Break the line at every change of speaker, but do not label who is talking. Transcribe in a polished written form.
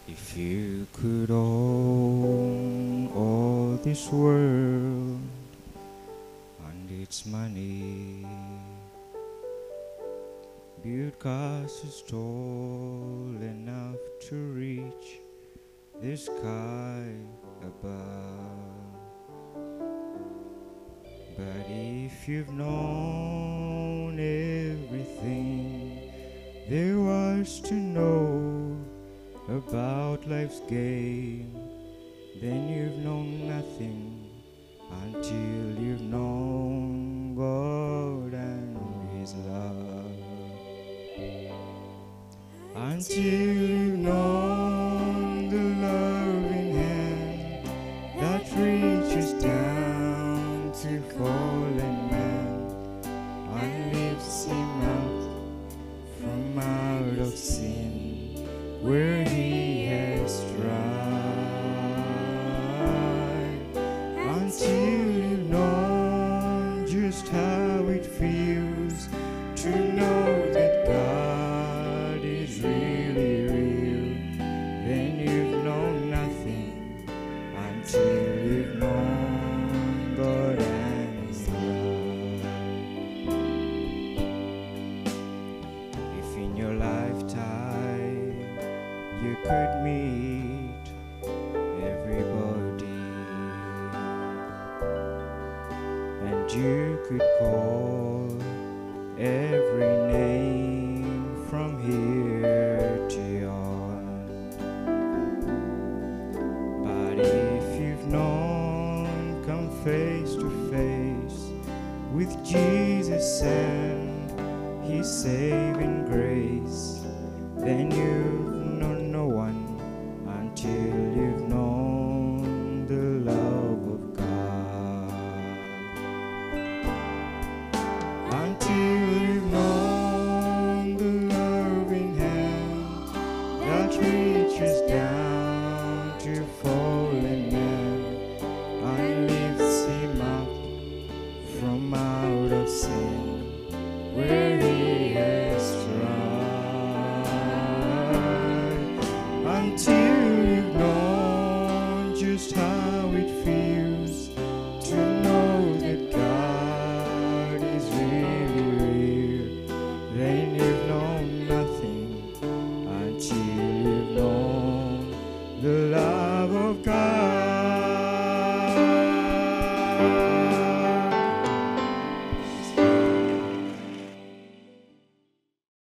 If you could own all this world and its money, build castles tall enough to reach the sky above. But if you've known everything there was to know about life's game, then you've known nothing until you've known God and His love. Until you've known the loving hand that reaches down to fallen man and lifts him up from out of sin where he has tried. Until you've known just how it feels to know that God is really real, then you've known nothing until you've known God and His love. If in your lifetime you could meet everybody and you could call every name from here to yon, but if you've known come face to face with Jesus and His saving grace, then you've known no one until you've known the love of God. Until you've known the loving hand that reaches down